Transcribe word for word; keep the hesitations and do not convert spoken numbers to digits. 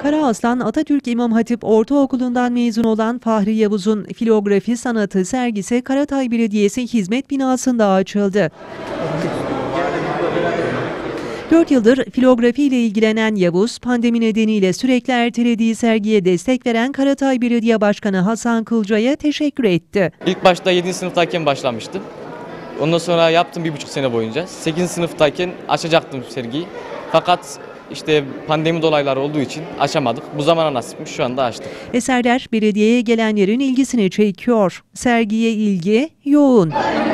Karaaslan Atatürk İmam Hatip Ortaokulu'ndan mezun olan Fahri Yavuz'un filografi sanatı sergisi Karatay Belediyesi Hizmet Binası'nda açıldı. Dört yıldır filografi ile ilgilenen Yavuz, pandemi nedeniyle sürekli ertelediği sergiye destek veren Karatay Belediye Başkanı Hasan Kılca'ya teşekkür etti. İlk başta yedinci sınıftayken başlamıştım. Ondan sonra yaptım bir buçuk sene boyunca. sekizinci sınıftayken açacaktım sergiyi. Fakat işte pandemi dolayları olduğu için açamadık. Bu zamana nasipmiş, şu anda açtık. Eserler belediyeye gelenlerin ilgisini çekiyor. Sergiye ilgi yoğun.